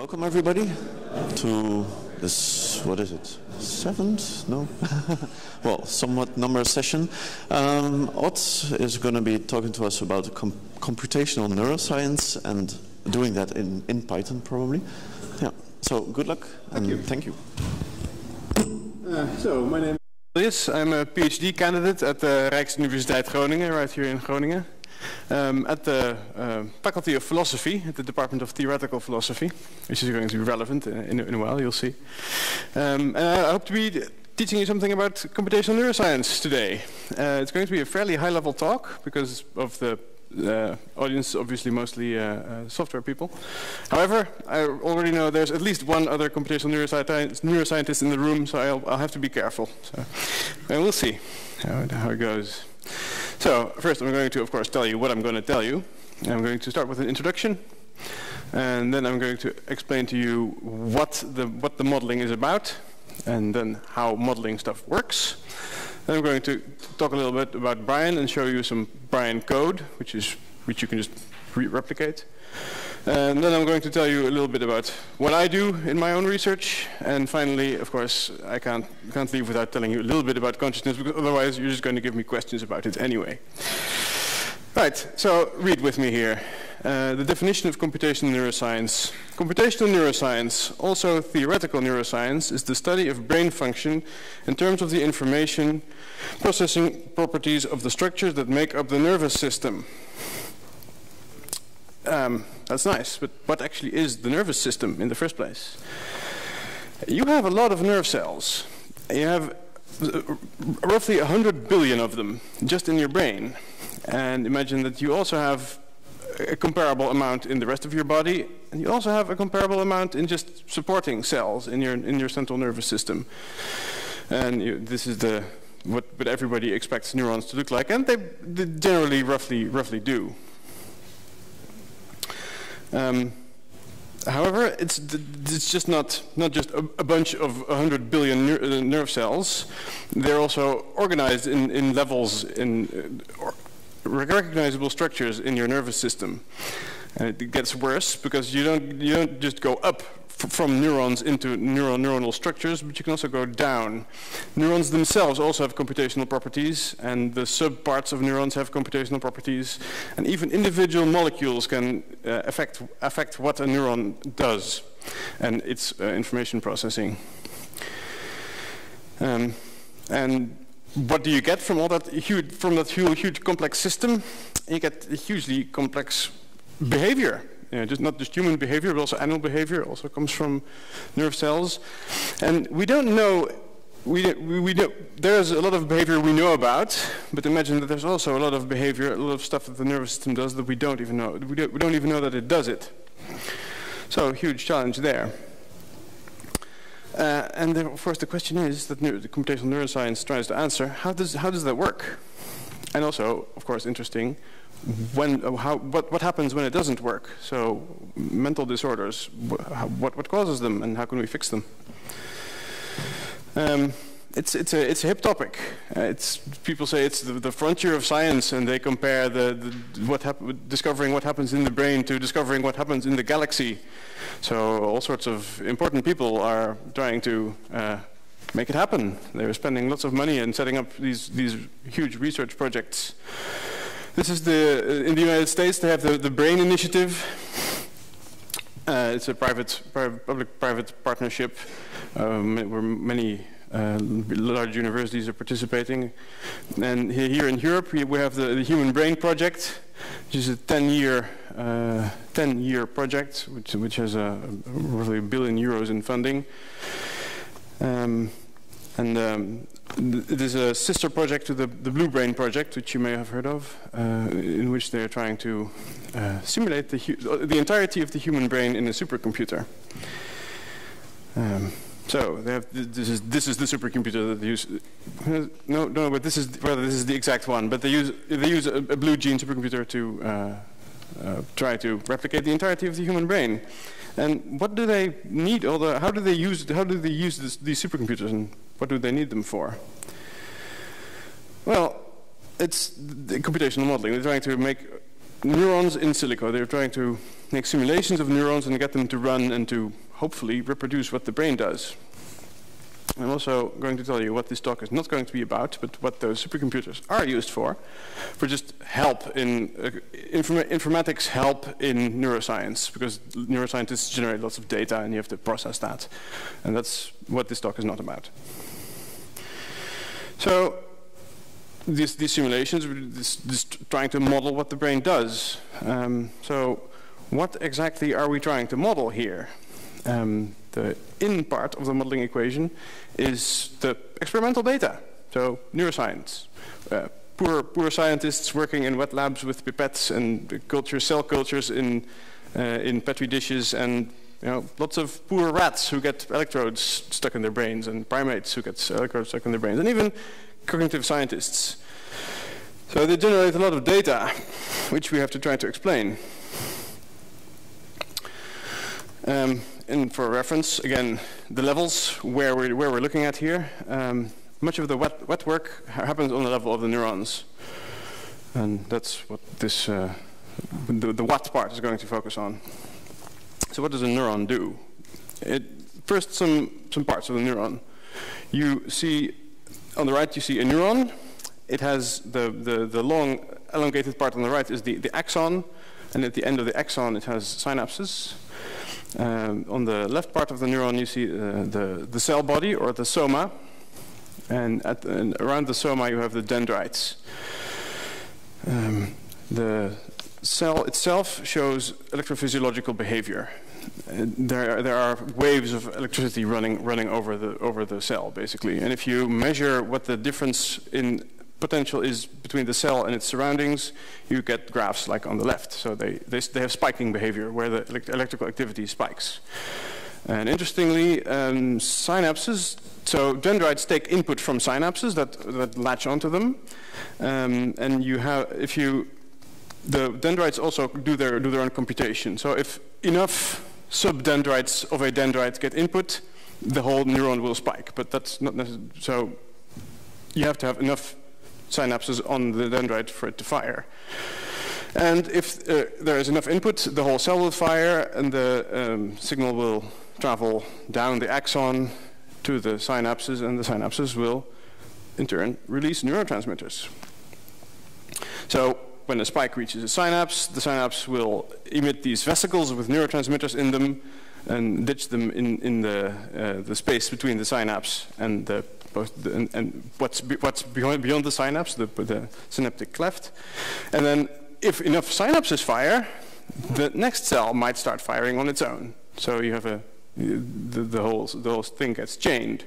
Welcome everybody to this, what is it, 7th? No? Well, somewhat number session. Ott is going to be talking to us about computational neuroscience and doing that in Python probably. Yeah. So good luck and thank you. So my name is Wiljes. I'm a PhD candidate at the Rijksuniversiteit Groningen, right here in Groningen. At the Faculty of Philosophy, at the Department of Theoretical Philosophy, which is going to be relevant in a while, you'll see. And I hope to be teaching you something about computational neuroscience today. It's going to be a fairly high-level talk because of the audience, obviously mostly software people. However, I already know there's at least one other computational neuroscientist in the room, so I'll have to be careful. So, and we'll see how it goes. So, first I'm going to, of course, tell you what I'm going to tell you. I'm going to start with an introduction, and then I'm going to explain to you what the modeling is about, and then how modeling stuff works. Then I'm going to talk a little bit about Brian and show you some Brian code, which you can just replicate. And then I'm going to tell you a little bit about what I do in my own research. And finally, of course, I can't leave without telling you a little bit about consciousness, because otherwise you're just going to give me questions about it anyway. Right, so read with me here. The definition of computational neuroscience. Computational neuroscience, also theoretical neuroscience, is the study of brain function in terms of the information processing properties of the structures that make up the nervous system. That's nice, but what actually is the nervous system in the first place? You have a lot of nerve cells. You have roughly 100 billion of them just in your brain. And imagine that you also have a comparable amount in the rest of your body, and you also have a comparable amount in just supporting cells in your central nervous system. And this is what everybody expects neurons to look like, and they generally roughly do. However, it's just not just a bunch of 100 billion nerve cells. They're also organized in levels in recognizable structures in your nervous system. And it gets worse because you don't just go up from neurons into neuronal structures, but you can also go down. Neurons themselves also have computational properties, and the subparts of neurons have computational properties, and even individual molecules can affect what a neuron does and its information processing. And what do you get from all that huge complex system? You get a hugely complex behavior. Not just human behavior, but also animal behavior also comes from nerve cells. And we don't know, there's a lot of behavior we know about, but imagine that there's also a lot of behavior, a lot of stuff that the nervous system does that we don't even know. We don't even know that it does it. So, huge challenge there. And then, of course, the question is that the computational neuroscience tries to answer, how does that work? And also, of course, interesting, what happens when it doesn't work? So mental disorders, what causes them, and how can we fix them? It's a hip topic. People say it's the frontier of science, and they compare discovering what happens in the brain to discovering what happens in the galaxy. So all sorts of important people are trying to make it happen. They're spending lots of money and setting up these huge research projects. This is in the United States, they have the BRAIN initiative. It's a public-private partnership where many large universities are participating. And here in Europe, we have the Human Brain Project, which is a 10-year project, which has roughly €1 billion in funding. It is a sister project to the Blue Brain project, which you may have heard of, in which they are trying to simulate the entirety of the human brain in a supercomputer. So they have this is the supercomputer that they use. No, but this is the exact one. But they use a blue gene supercomputer to try to replicate the entirety of the human brain. And what do they need? How do they use these supercomputers, and what do they need them for? Well, it's the computational modeling. They're trying to make neurons in silico. They're trying to make simulations of neurons and get them to run and to hopefully reproduce what the brain does. I'm also going to tell you what this talk is not going to be about, but what those supercomputers are used for just help in informatics help in neuroscience, because neuroscientists generate lots of data and you have to process that. And that's what this talk is not about. So these simulations, this trying to model what the brain does. So what exactly are we trying to model here? The in part of the modeling equation is the experimental data, so neuroscience. Poor scientists working in wet labs with pipettes and cell cultures in petri dishes, and lots of poor rats who get electrodes stuck in their brains, and primates who get electrodes stuck in their brains, and even cognitive scientists. So they generate a lot of data, which we have to try to explain. And for reference, again, the levels where we're looking at here, much of the wet work happens on the level of the neurons. And that's what this, the what part is going to focus on. So what does a neuron do? First, some parts of the neuron. You see, on the right, you see a neuron. It has the long elongated part on the right is the axon, and at the end of the axon it has synapses. On the left part of the neuron you see the cell body, or the soma, and around the soma you have the dendrites. The cell itself shows electrophysiological behavior. There are waves of electricity running over the cell, basically. And if you measure what the difference in potential is between the cell and its surroundings, you get graphs like on the left. So they have spiking behavior where the electrical activity spikes. And interestingly, synapses, so dendrites take input from synapses that latch onto them, and you have, the dendrites also do their own computation. So if enough subdendrites of a dendrite get input, the whole neuron will spike. But that's not necessary. So you have to have enough synapses on the dendrite for it to fire. And if there is enough input, the whole cell will fire, and the signal will travel down the axon to the synapses, and the synapses will, in turn, release neurotransmitters. So when a spike reaches a synapse, the synapse will emit these vesicles with neurotransmitters in them and ditch them in the space between the synapse and what's beyond the synapse, the synaptic cleft. And then if enough synapses fire, the next cell might start firing on its own. So you have the whole thing gets chained.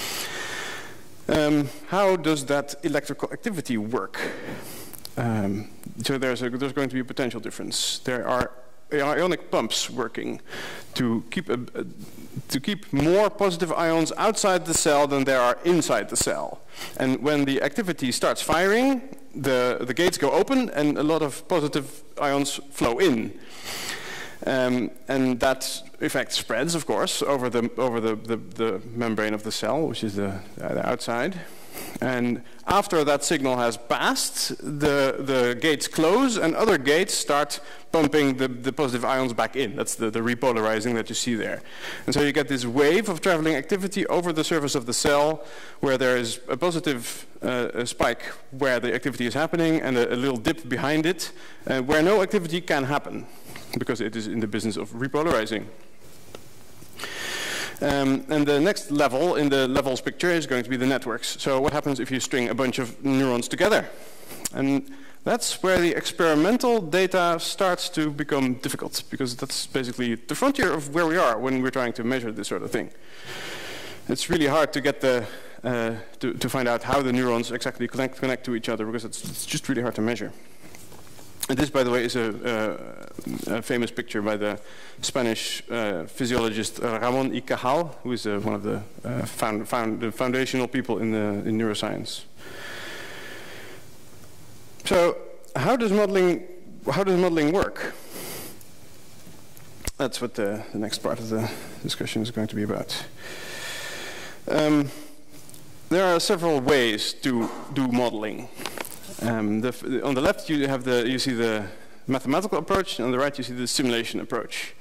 How does that electrical activity work? So there's going to be a potential difference. There are ionic pumps working to keep more positive ions outside the cell than there are inside the cell. And when the activity starts firing, the gates go open and a lot of positive ions flow in. And that effect spreads, of course, over the membrane of the cell, which is the outside. And after that signal has passed, the gates close and other gates start pumping the positive ions back in. That's the repolarizing that you see there. And so you get this wave of traveling activity over the surface of the cell where there is a positive spike where the activity is happening and a little dip behind it where no activity can happen because it is in the business of repolarizing. And the next level in the levels picture is going to be the networks. So what happens if you string a bunch of neurons together? And that's where the experimental data starts to become difficult, because that's basically the frontier of where we are when we're trying to measure this sort of thing. It's really hard to get to find out how the neurons exactly connect to each other, because it's just really hard to measure. And this, by the way, is a famous picture by the Spanish physiologist Ramón y Cajal, who is one of the foundational people in neuroscience. So, how does modeling work? That's what the next part of the discussion is going to be about. There are several ways to do modeling. On the left, you see the mathematical approach, and on the right you see the simulation approach.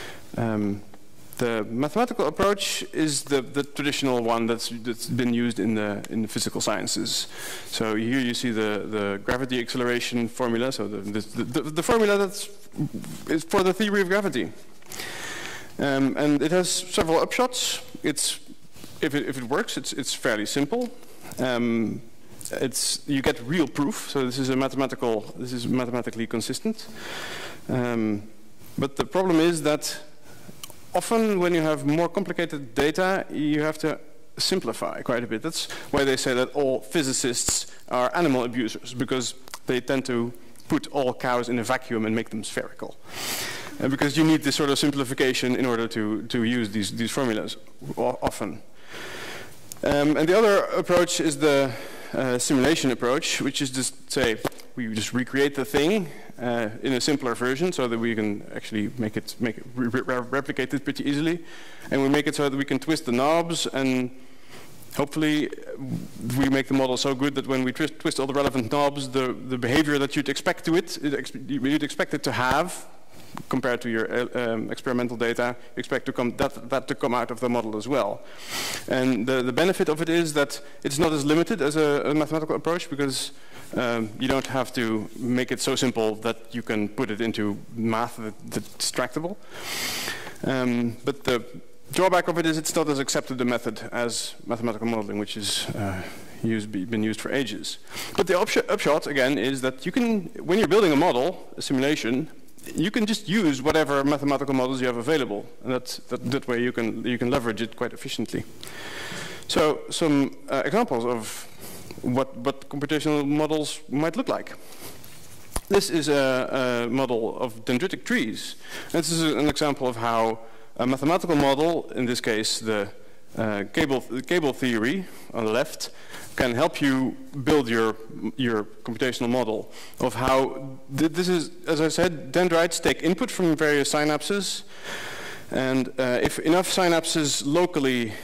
The mathematical approach is the traditional one that's been used in the physical sciences. So here you see the gravity acceleration formula. So the formula is for the theory of gravity, and it has several upshots. If it works, it's fairly simple. You get real proof. So this is mathematically consistent. But the problem is that often when you have more complicated data, you have to simplify quite a bit. That's why they say that all physicists are animal abusers, because they tend to put all cows in a vacuum and make them spherical. Because you need this sort of simplification in order to use these formulas often. And the other approach is the simulation approach, which is just say, we just recreate the thing in a simpler version so that we can actually replicate it pretty easily. And we make it so that we can twist the knobs, and hopefully we make the model so good that when we twist all the relevant knobs, the behavior that you'd expect you'd expect it to have compared to your experimental data, you expect that to come out of the model as well. And the benefit of it is that it's not as limited as a mathematical approach, because you don't have to make it so simple that you can put it into math that's tractable. But the drawback of it is it's not as accepted a method as mathematical modeling, which is been used for ages. But the upshot, again, is that you can, when you're building a model, a simulation, you can just use whatever mathematical models you have available, and that way you can leverage it quite efficiently. So some examples of what computational models might look like. This is a model of dendritic trees. This is an example of how a mathematical model, in this case the cable theory on the left, can help you build your computational model of how this is, as I said, dendrites take input from various synapses, and if enough synapses locally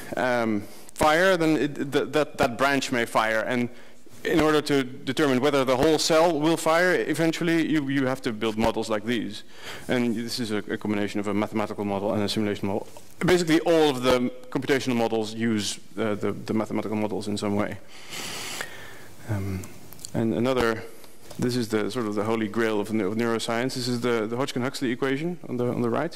fire, then that branch may fire. And in order to determine whether the whole cell will fire eventually, you have to build models like these. And this is a combination of a mathematical model and a simulation model. Basically, all of the computational models use the mathematical models in some way. And this is the sort of the holy grail of neuroscience. This is the Hodgkin-Huxley equation on the right.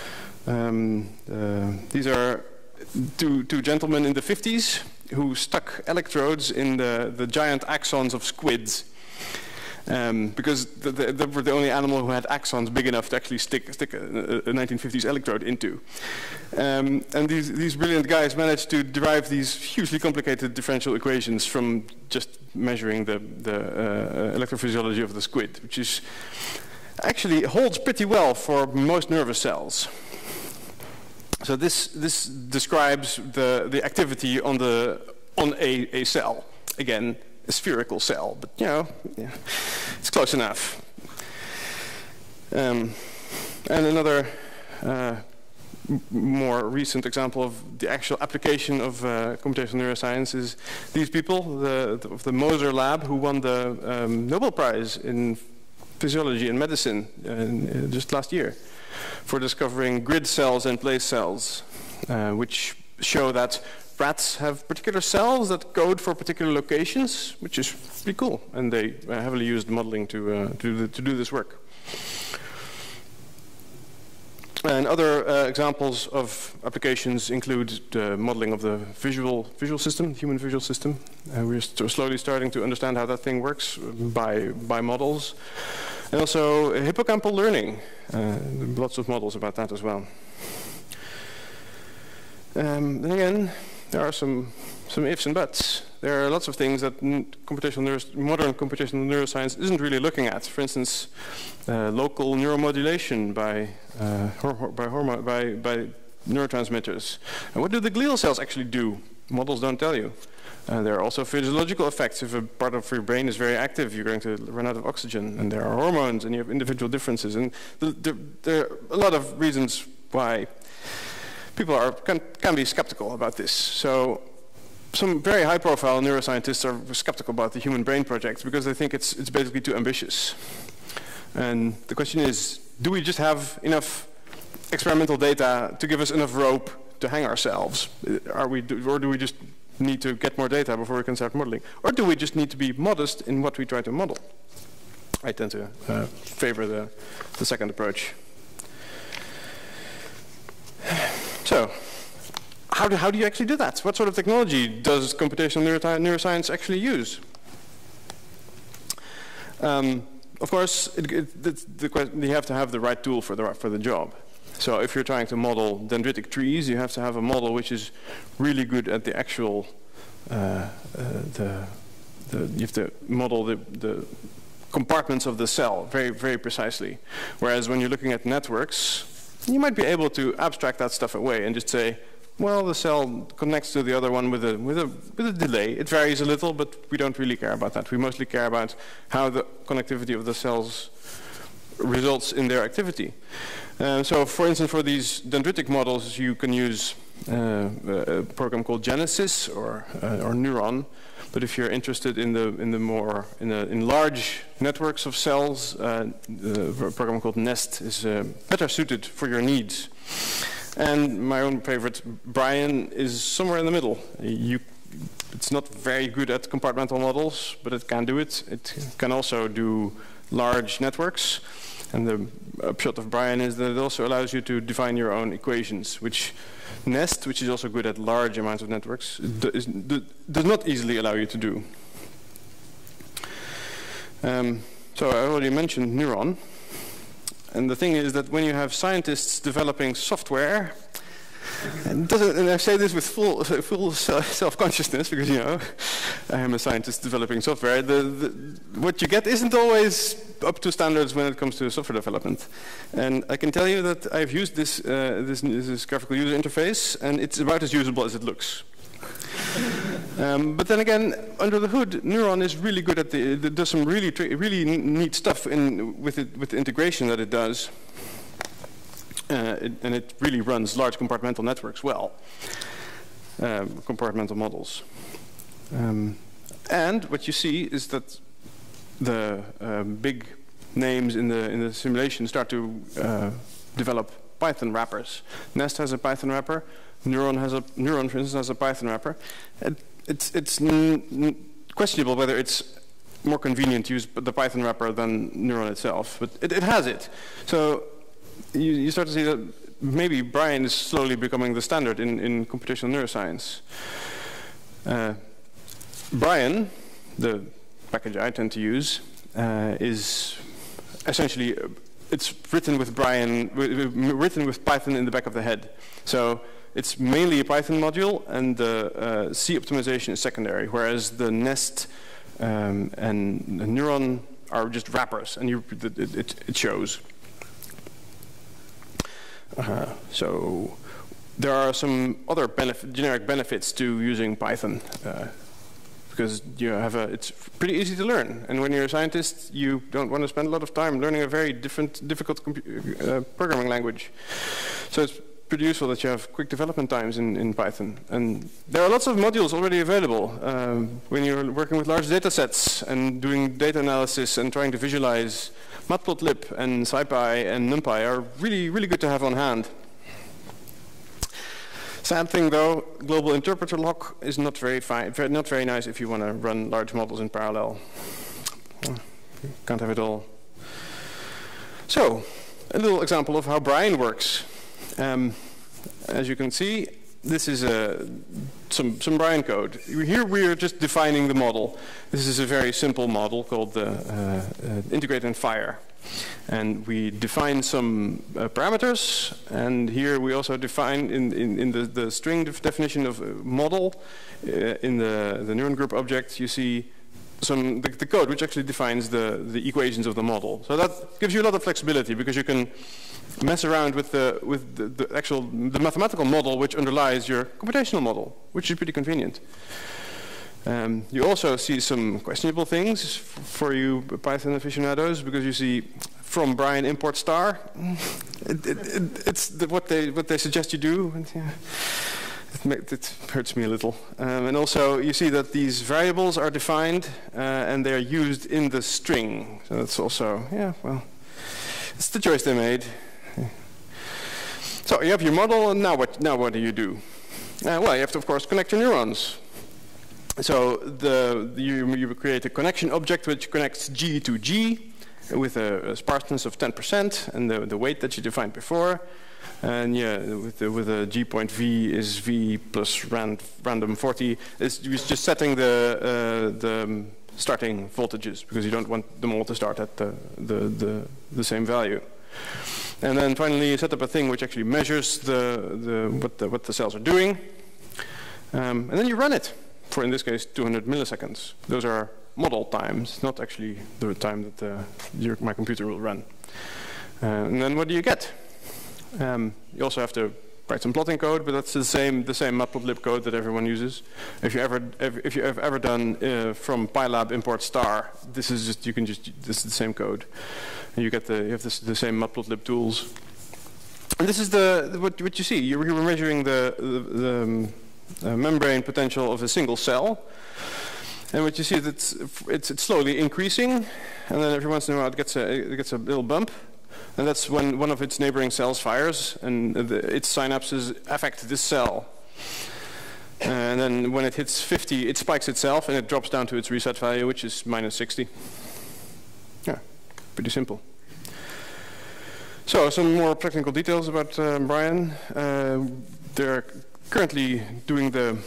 These are two gentlemen in the 50s who stuck electrodes in the giant axons of squids, because they were the only animal who had axons big enough to actually stick a 1950s electrode into. And these brilliant guys managed to derive these hugely complicated differential equations from just measuring the electrophysiology of the squid, which is actually holds pretty well for most nervous cells. So this describes the activity on a cell. Again, a spherical cell, but it's close enough. And another more recent example of the actual application of computational neuroscience is these people of the Moser lab, who won the Nobel Prize in physiology and medicine just last year, for discovering grid cells and place cells, which show that rats have particular cells that code for particular locations, which is pretty cool. And they heavily used modeling to do this work. And other examples of applications include the modeling of the visual system, human visual system. We're slowly starting to understand how that thing works by models. And also hippocampal learning. Lots of models about that as well. Then again, there are some ifs and buts. There are lots of things that modern computational neuroscience isn't really looking at. For instance, local neuromodulation by neurotransmitters. And what do the glial cells actually do? Models don't tell you. There are also physiological effects. If a part of your brain is very active, you're going to run out of oxygen. And there are hormones, and you have individual differences. And there are a lot of reasons why people can be skeptical about this. So some very high-profile neuroscientists are skeptical about the Human Brain Project because they think it's basically too ambitious. And the question is, do we just have enough experimental data to give us enough rope to hang ourselves? Or do we just need to get more data before we can start modeling? Or do we just need to be modest in what we try to model? I tend to favor the second approach. So, how do you actually do that? What sort of technology does computational neuroscience actually use? Of course, you have to have the right tool for the job. So if you're trying to model dendritic trees, you have to have a model which is really good at the actual, you have to model the compartments of the cell very, very precisely. Whereas when you're looking at networks, you might be able to abstract that stuff away and just say, well, the cell connects to the other one with a delay. It varies a little, but we don't really care about that. We mostly care about how the connectivity of the cells results in their activity. So, for instance, for these dendritic models, you can use a program called Genesis or Neuron. But if you're interested in large networks of cells, a program called Nest is better suited for your needs. And my own favorite, Brian, is somewhere in the middle. It's not very good at compartmental models, but it can do it. It can also do large networks. And the upshot of Brian is that it also allows you to define your own equations, which Nest, which is also good at large amounts of networks, does not easily allow you to do. So I already mentioned Neuron. And the thing is that when you have scientists developing software, and I say this with full self-consciousness, because, you know, I am a scientist developing software. What you get isn't always up to standards when it comes to software development. And I can tell you that I've used this graphical user interface, and it's about as usable as it looks. But then again, under the hood, Neuron is really good at it does some really neat stuff with the integration that it does. And it really runs large compartmental networks well, compartmental models. And what you see is that the big names in the simulation start to develop Python wrappers. Nest has a Python wrapper. Neuron, for instance, has a Python wrapper. It's questionable whether it's more convenient to use the Python wrapper than Neuron itself, but it has it. So you start to see that maybe Brian is slowly becoming the standard in computational neuroscience. Brian, the package I tend to use, is essentially it's written with Python in the back of the head. So it's mainly a Python module, and the C optimization is secondary, whereas the Nest and the Neuron are just wrappers, and it shows. So there are some other generic benefits to using Python, because it's pretty easy to learn. And when you're a scientist, you don't want to spend a lot of time learning a very difficult programming language. So it's pretty useful that you have quick development times in Python. And there are lots of modules already available when you're working with large data sets and doing data analysis and trying to visualize. Matplotlib and SciPy and NumPy are really, really good to have on hand. Sad thing though, global interpreter lock is not very nice if you want to run large models in parallel. Can't have it all. So, a little example of how Brian works. As you can see, this is some Brian code. Here we are just defining the model. This is a very simple model called integrate and fire. And we define some parameters, and here we also define in the string definition of model, in the neuron group object, you see the code which actually defines the equations of the model. So that gives you a lot of flexibility, because you can mess around with the mathematical model which underlies your computational model, which is pretty convenient. You also see some questionable things for you Python aficionados, because you see from Brian import star. It's what they suggest you do. It hurts me a little. And also you see that these variables are defined and they are used in the string. So that's also, yeah, well, It's the choice they made. So you have your model, and now what do you do? Well, you have to, of course, connect your neurons. So you create a connection object which connects G to G with a sparseness of 10% and the weight that you defined before. And yeah, with a G point V is V plus random 40. It's just setting the starting voltages because you don't want them all to start at the same value. And then finally, you set up a thing which actually measures what the cells are doing, and then you run it for, in this case, 200 milliseconds. Those are model times, not actually the time that my computer will run. And then what do you get? You also have to write some plotting code, but that's the same matplotlib code that everyone uses. If you have ever done from PyLab import star, this is the same code, and you have the same matplotlib tools. And this is what you see. You're measuring the membrane potential of a single cell, and what you see is it's slowly increasing, and then every once in a while it gets a little bump. And that's when one of its neighboring cells fires, and its synapses affect this cell. And then when it hits 50, it spikes itself, and it drops down to its reset value, which is minus 60. Yeah, pretty simple. So some more technical details about Brian. They're currently doing the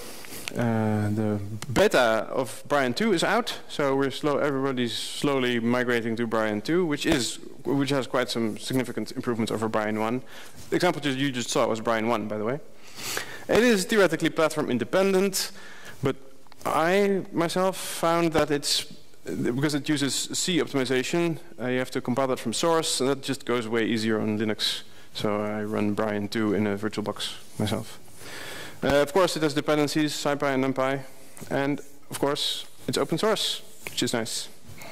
beta of Brian 2 is out, so everybody's slowly migrating to Brian 2, which has quite some significant improvements over Brian 1. The example you just saw was Brian 1, by the way. It is theoretically platform independent, but I myself found that because it uses C optimization, you have to compile that from source, and that just goes way easier on Linux. So I run Brian 2 in a VirtualBox myself. Of course, it has dependencies, SciPy and NumPy, and of course, it's open source, which is nice.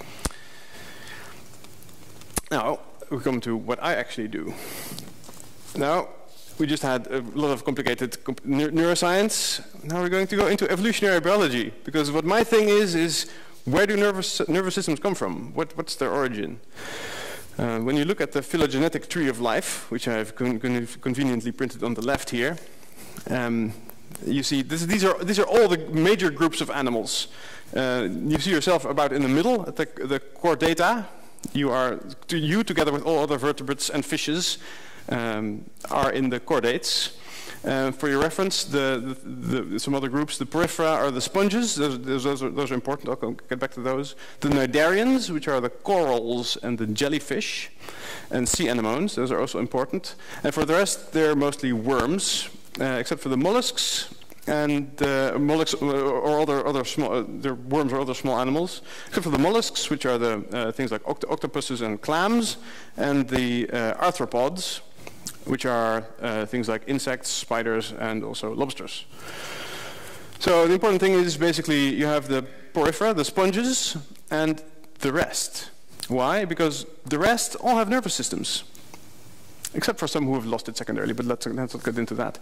Now, we come to what I actually do. Now, we just had a lot of complicated neuroscience. Now we're going to go into evolutionary biology, because what my thing is where do nervous systems come from? What's their origin? When you look at the phylogenetic tree of life, which I've conveniently printed on the left here, you see these are all the major groups of animals. You see yourself about in the middle at the core data. You together with all other vertebrates and fishes are in the chordates. For your reference, some other groups, the porifera are the sponges. Those are important. I'll get back to those. The cnidarians, which are the corals and the jellyfish, and sea anemones. Those are also important. And for the rest, they're mostly worms, except for the mollusks. And mollusks or other small, they're worms or other small animals, except for the mollusks, which are the things like octopuses and clams, and the arthropods, which are things like insects, spiders, and also lobsters. So the important thing is basically you have the porifera, the sponges, and the rest. Why? Because the rest all have nervous systems, except for some who have lost it secondarily, but let's not get into that.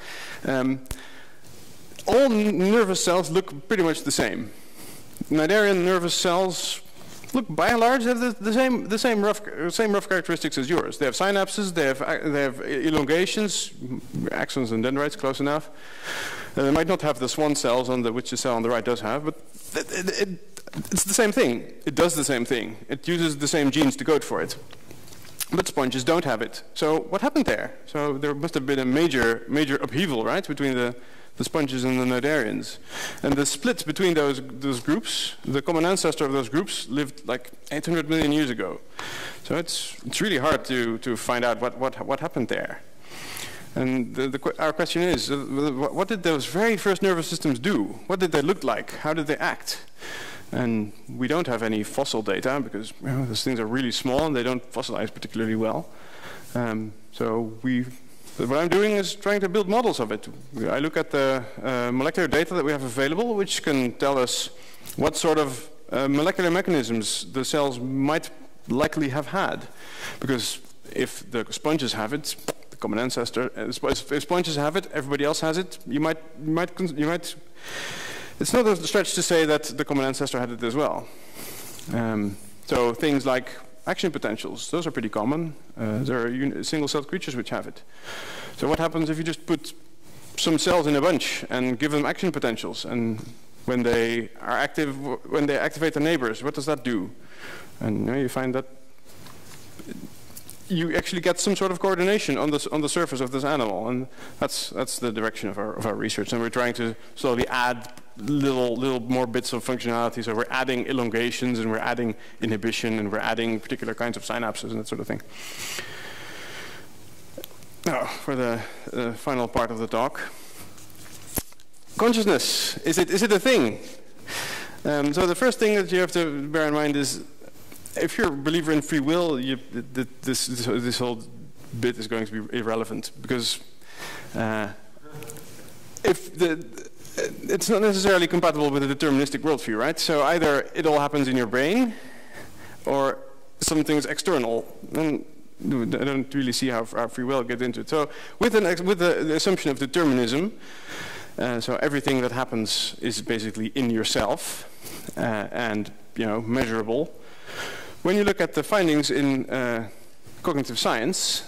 All nervous cells look pretty much the same. Cnidarian nervous cells look, by and large, have the same rough characteristics as yours. They have synapses, they have elongations, axons and dendrites, close enough. They might not have the swan cells which the cell on the right does have, but it's the same thing. It does the same thing. It uses the same genes to code for it. But sponges don't have it. So what happened there? So there must have been a major upheaval, right, between the sponges and the cnidarians. And the split between those groups, the common ancestor of those groups lived like 800 million years ago. So it's really hard to find out what happened there. And our question is, what did those very first nervous systems do? What did they look like? How did they act? And we don't have any fossil data because those things are really small and they don't fossilize particularly well. What I'm doing is trying to build models of it. I look at the molecular data that we have available, which can tell us what sort of molecular mechanisms the cells might likely have had. Because if the sponges have it, the common ancestor, if sponges have it, everybody else has it, you might, it's not a stretch to say that the common ancestor had it as well. So things like action potentials. Those are pretty common. There are single-celled creatures which have it. So what happens if you just put some cells in a bunch and give them action potentials? And when they are active, when they activate the neighbors, what does that do? And you find that you actually get some sort of coordination on the surface of this animal, and that's the direction of our research. And we're trying to slowly add little more bits of functionality. So we're adding elongations, and we're adding inhibition, and we're adding particular kinds of synapses and that sort of thing. Now, for the final part of the talk, consciousness, is it a thing? So the first thing that you have to bear in mind is, if you're a believer in free will, this whole bit is going to be irrelevant, because it's not necessarily compatible with a deterministic worldview, right? So either it all happens in your brain, or something's external. And I don't really see how free will gets into it. So with the assumption of determinism, so everything that happens is basically in yourself and measurable. When you look at the findings in cognitive science,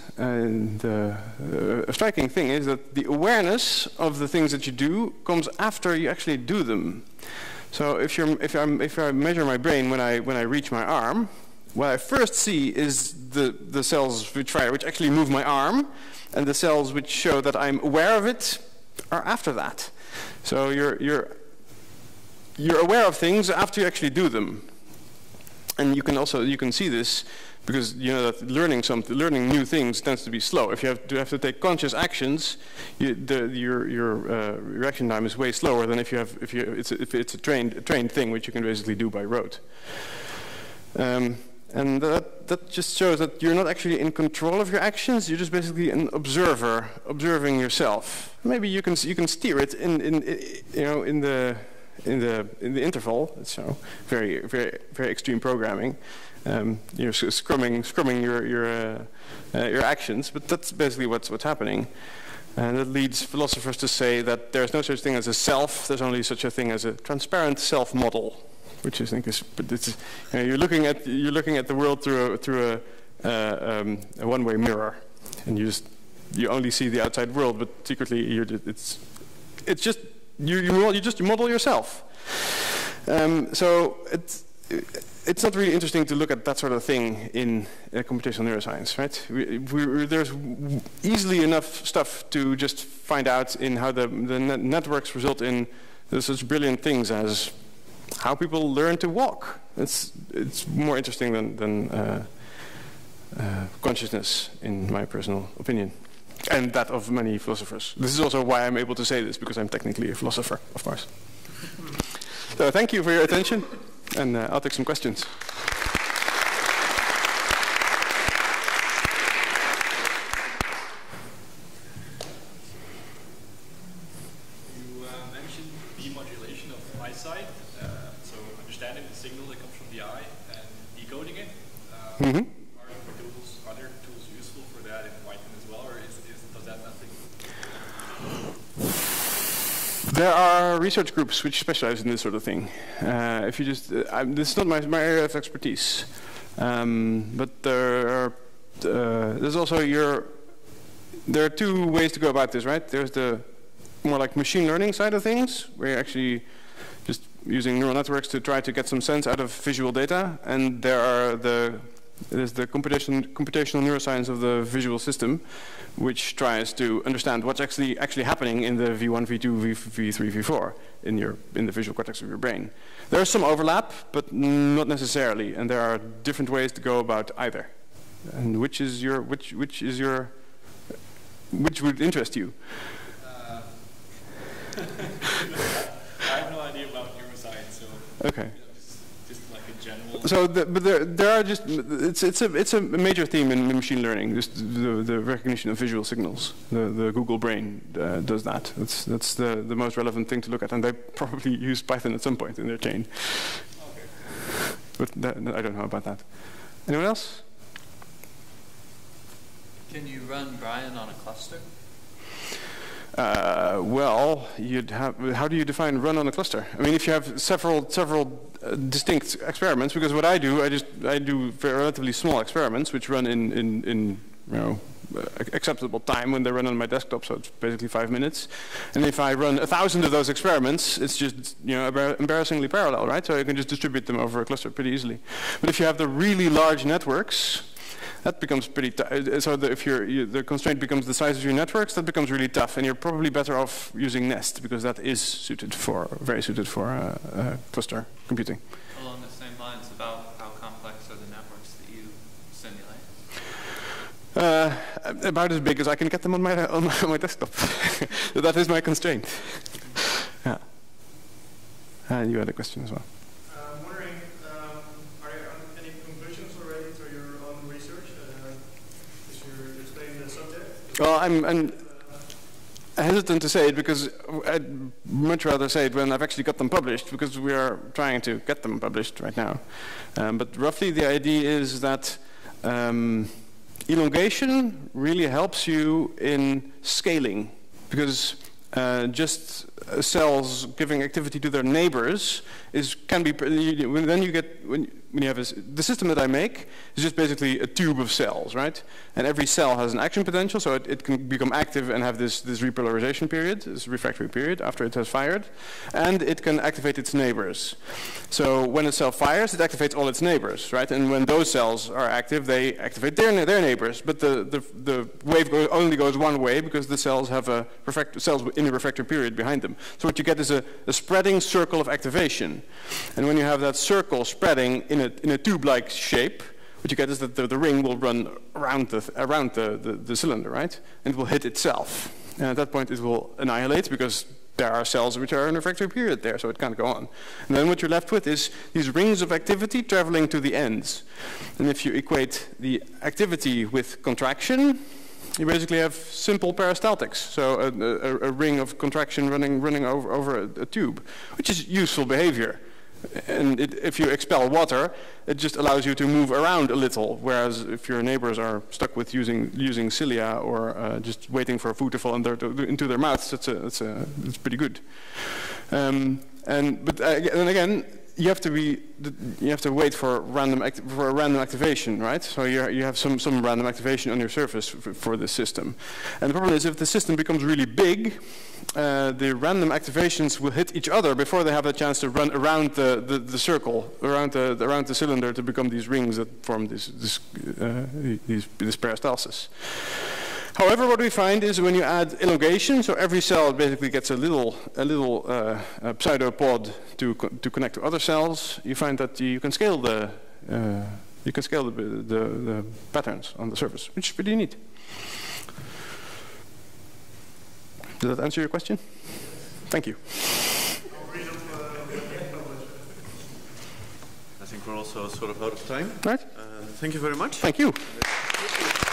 a striking thing is that the awareness of the things that you do comes after you actually do them. So if I measure my brain when I reach my arm, what I first see is the cells which actually move my arm, and the cells which show that I'm aware of it are after that. So you're aware of things after you actually do them. And you can see this because you know that learning new things tends to be slow. If you have to take conscious actions, your reaction time is way slower than if it's a trained thing, which you can basically do by rote. And that just shows that you're not actually in control of your actions. You're just basically an observer, observing yourself. Maybe you can steer it in the interval. It's very extreme programming. You're scrumming your actions, but that's basically what's happening. And it leads philosophers to say that there's no such thing as a self. There's only such a thing as a transparent self model, which I think is. But it's you're looking at the world through a one-way mirror, and you only see the outside world, but secretly you just model yourself. So it's not really interesting to look at that sort of thing in computational neuroscience, right? There's easily enough stuff to just find out in how the networks result in such brilliant things as how people learn to walk. It's more interesting than consciousness, in my personal opinion. And that of many philosophers. This is also why I'm able to say this, because I'm technically a philosopher, of course. So thank you for your attention, and I'll take some questions. You mentioned demodulation of eyesight, so understanding the signal that comes from the eye and decoding it. Are there tools useful for that in Python as well, or does that nothing? There are research groups which specialize in this sort of thing. If you just, this is not my area of expertise, but there's also there are two ways to go about this, right? There's the more like machine learning side of things, where you're actually just using neural networks to try to get some sense out of visual data, and there's the computational neuroscience of the visual system, which tries to understand what's actually happening in the V1, V2, V3, V4 in the visual cortex of your brain. There's some overlap, but not necessarily, and there are different ways to go about either. And which would interest you? I have no idea about neuroscience, so okay. Just like a general. So, but there are just it's a major theme in machine learning. Just the recognition of visual signals. The Google Brain does that. That's the most relevant thing to look at, and they probably use Python at some point in their chain. Okay. But I don't know about that. Anyone else? Can you run Brian on a cluster? Well, how do you define run on a cluster? I mean, if you have several distinct experiments, because what I do relatively small experiments which run in acceptable time when they run on my desktop, so it's basically 5 minutes. And if I run 1,000 of those experiments, it's just embarrassingly parallel, right? So I can just distribute them over a cluster pretty easily. But if you have the really large networks, that becomes pretty tough. So if the constraint becomes the size of your networks, that becomes really tough, and you're probably better off using Nest, because that is very suited for cluster computing. Along the same lines, about how complex are the networks that you simulate? About as big as I can get them on my desktop. So that is my constraint. Yeah. You had a question as well. I'm wondering, are there any conclusions already to your own research? As you explain the subject? Well, I'm hesitant to say it, because I'd much rather say it when I've actually got them published, because we are trying to get them published right now. But roughly the idea is that elongation really helps you in scaling, because just cells giving activity to their neighbors can be when you have the system that I make is just basically a tube of cells, right? And every cell has an action potential, so it can become active and have this repolarization period, this refractory period after it has fired, and it can activate its neighbors. So when a cell fires, it activates all its neighbors, right? And when those cells are active, they activate their neighbors. But the wave only goes one way, because the cells have cells in a refractory period behind them. So what you get is a spreading circle of activation. And when you have that circle spreading in a tube-like shape, what you get is that the ring will run around the cylinder, right? And it will hit itself. And at that point, it will annihilate, because there are cells which are in a refractory period there, so it can't go on. And then what you're left with is these rings of activity traveling to the ends. And if you equate the activity with contraction, you basically have simple peristaltics, so a ring of contraction running over a tube, which is useful behavior. And if you expel water, it just allows you to move around a little, whereas if your neighbors are stuck with using cilia or just waiting for food to fall into their mouths, it's pretty good. But then again, you have to wait for a random activation, right? So you have some random activation on your surface for this system. And the problem is, if the system becomes really big, the random activations will hit each other before they have a chance to run around the circle, around the cylinder, to become these rings that form this peristalsis. However, what we find is when you add elongation, so every cell basically gets a little pseudopod to connect to other cells, you find that you can scale the patterns on the surface, which is pretty neat. Does that answer your question? Thank you. I think we're also sort of out of time. Right. Thank you very much. Thank you.